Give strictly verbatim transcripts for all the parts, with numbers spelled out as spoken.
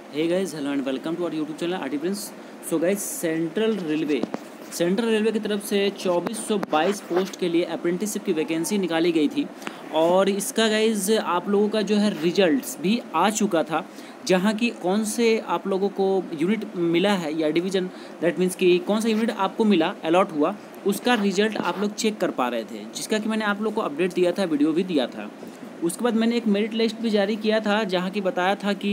Hey guys, hello and welcome to our YouTube channel RT prince. So guys, central railway central railway की तरफ से चौबीस सौ बाईस पोस्ट के लिए अप्रेंटिसशिप की वैकेंसी निकाली गई थी और इसका गाइस आप लोगों का जो है रिजल्ट्स भी आ चुका था, जहां की कौन से आप लोगों को यूनिट मिला है या डिवीज़न, दैट मीन्स कि कौन सा यूनिट आपको मिला, अलॉट हुआ, उसका रिजल्ट आप लोग चेक कर पा रहे थे, जिसका कि मैंने आप लोग को अपडेट दिया था, वीडियो भी दिया था। उसके बाद मैंने एक मेरिट लिस्ट भी जारी किया था, जहां की बताया था कि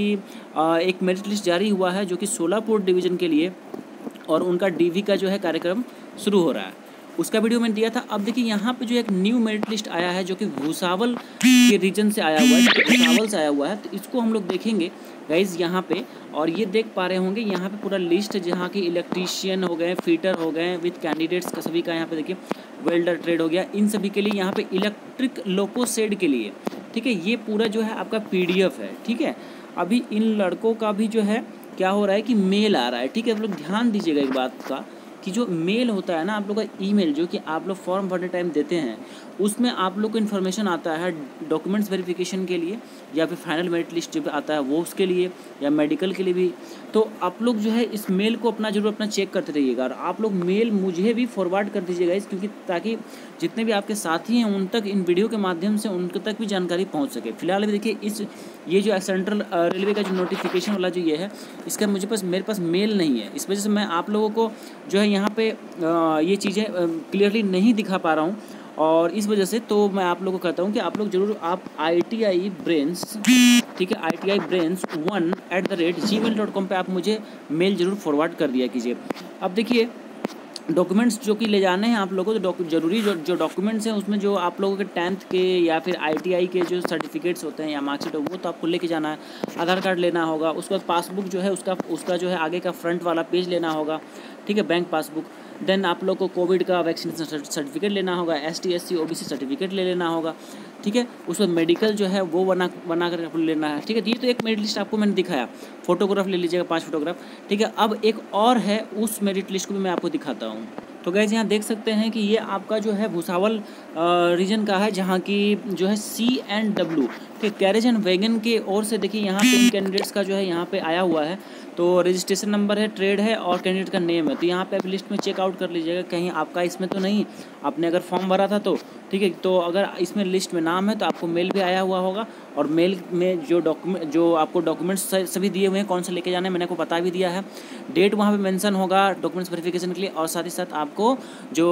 एक मेरिट लिस्ट जारी हुआ है जो कि सोलापुर डिवीज़न के लिए, और उनका डीवी का जो है कार्यक्रम शुरू हो रहा है, उसका वीडियो मैंने दिया था। अब देखिए यहाँ पे जो एक न्यू मेरिट लिस्ट आया है जो कि भूसावल के रीजन से आया हुआ है, भूसावल से आया हुआ है, तो इसको हम लोग देखेंगे गाइज यहाँ पे। और ये देख पा रहे होंगे यहाँ पे पूरा लिस्ट, जहाँ की इलेक्ट्रीशियन हो गए, फिटर हो गए, विद कैंडिडेट्स का सभी का यहाँ पे देखिए, वेल्डर ट्रेड हो गया, इन सभी के लिए यहाँ पे इलेक्ट्रिक लोको शेड के लिए, ठीक है, ये पूरा जो है आपका पीडीएफ है, ठीक है। अभी इन लड़कों का भी जो है क्या हो रहा है कि मेल आ रहा है, ठीक है। आप लोग ध्यान दीजिएगा एक बात का कि जो मेल होता है ना आप लोग का ईमेल, जो कि आप लोग फॉर्म भरने टाइम देते हैं, उसमें आप लोग को इन्फॉर्मेशन आता है डॉक्यूमेंट्स वेरिफिकेशन के लिए, या फिर फाइनल मेरिट लिस्ट जो आता है वो उसके लिए, या मेडिकल के लिए भी। तो आप लोग जो है इस मेल को अपना जरूर अपना चेक करते रहिएगा, और आप लोग मेल मुझे भी फॉरवर्ड कर दीजिएगा इस, क्योंकि ताकि जितने भी आपके साथी हैं उन तक इन वीडियो के माध्यम से उनके तक भी जानकारी पहुंच सके। फिलहाल अभी देखिए इस ये जो सेंट्रल रेलवे का जो नोटिफिकेशन वाला जो ये है, इसका मुझे पास मेरे पास मेल नहीं है, इस वजह से मैं आप लोगों को जो है यहाँ पे ये चीज़ें क्लियरली नहीं दिखा पा रहा हूँ, और इस वजह से तो मैं आप लोगों को कहता हूँ कि आप लोग जरूर आप आई टी आई ब्रेन्स, ठीक है, I T I brains one at the rate G mail dot com पर आप मुझे मेल जरूर फॉरवर्ड कर दिया कीजिए। अब देखिए डॉक्यूमेंट्स जो कि ले जाने हैं आप लोगों को, तो जरूरी जो जो डॉक्यूमेंट्स हैं उसमें जो आप लोगों के टेंथ के या फिर आईटीआई के जो सर्टिफिकेट्स होते हैं या मार्कशीट हो, वो तो आपको लेके जाना है। आधार कार्ड लेना होगा, उसके बाद पासबुक जो है उसका उसका जो है आगे का फ्रंट वाला पेज लेना होगा, ठीक है, बैंक पासबुक। देन आप लोग को कोविड का वैक्सीनेशन सर्टिफिकेट लेना होगा, S T S C O B C certificate ले लेना होगा, ठीक है। उसमें मेडिकल जो है वो बना बना कर आपको लेना है, ठीक है। ये तो एक मेरिट लिस्ट आपको मैंने दिखाया, फोटोग्राफ ले लीजिएगा, पांच फोटोग्राफ, ठीक है। अब एक और है, उस मेरिट लिस्ट को भी मैं आपको दिखाता हूँ। तो गाइस यहाँ देख सकते हैं कि ये आपका जो है भूसावल रीजन का है, जहाँ की जो है सी एंड डब्ल्यू, ठीक, कैरेज एंड वैगन के ओर से देखिए यहाँ पे इन कैंडिडेट्स का जो है यहाँ पे आया हुआ है, तो रजिस्ट्रेशन नंबर है, ट्रेड है और कैंडिडेट का नेम है। तो यहाँ पे आप लिस्ट में चेकआउट कर लीजिएगा, कहीं आपका इसमें तो नहीं, आपने अगर फॉर्म भरा था तो, ठीक है। तो अगर इसमें लिस्ट में नाम है तो आपको मेल भी आया हुआ होगा, और मेल में जो डॉक्यूमेंट जो आपको डॉक्यूमेंट्स सभी दिए हुए हैं, कौन से लेके जाने मैंने आपको बता भी दिया है, डेट वहाँ पे मेंशन होगा डॉक्यूमेंट्स वेरिफिकेशन के लिए, और साथ ही साथ आपको जो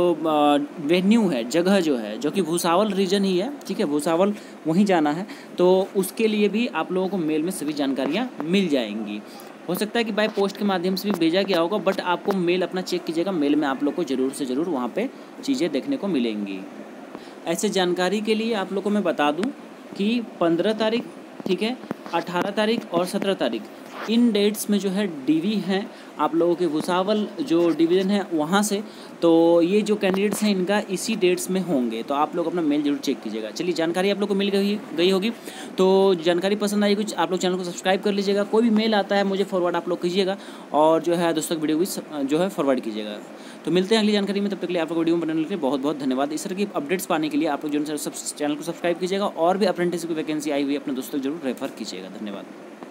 वेन्यू है, जगह जो है, जो कि भूसावल रीजन ही है, ठीक है, भूसावल वहीं जाना है, तो उसके लिए भी आप लोगों को मेल में सभी जानकारियाँ मिल जाएंगी। हो सकता है कि बाय पोस्ट के माध्यम से भी भेजा गया होगा, बट आपको मेल अपना चेक कीजिएगा, मेल में आप लोग को ज़रूर से ज़रूर वहाँ पे चीज़ें देखने को मिलेंगी। ऐसे जानकारी के लिए आप लोग को मैं बता दूं कि पंद्रह तारीख, ठीक है, अठारह तारीख और सत्रह तारीख, इन डेट्स में जो है डीवी हैं आप लोगों के भूसावल जो डिवीज़न है वहाँ से, तो ये जो कैंडिडेट्स हैं इनका इसी डेट्स में होंगे, तो आप लोग अपना मेल जरूर चेक कीजिएगा। चलिए, जानकारी आप लोग को मिल गई गई होगी, तो जानकारी पसंद आई कुछ, आप लोग चैनल को सब्सक्राइब कर लीजिएगा। कोई भी मेल आता है मुझे फॉरवर्ड आप लोग कीजिएगा, और जो है दोस्तों वीडियो भी जो है फॉरवर्ड कीजिएगा। तो मिलते हैं अगली जानकारी में, तब तक के लिए आप लोग वीडियो बनाने के लिए बहुत बहुत धन्यवाद। इस तरह की अपडेट्स पाने के लिए आप लोग जो है सब चैनल को सब्सक्राइब कीजिएगा, और भी अप्रेंटिस की वैकेंसी आई हुई है अपने दोस्तों को जरूर रेफर कीजिएगा। धन्यवाद।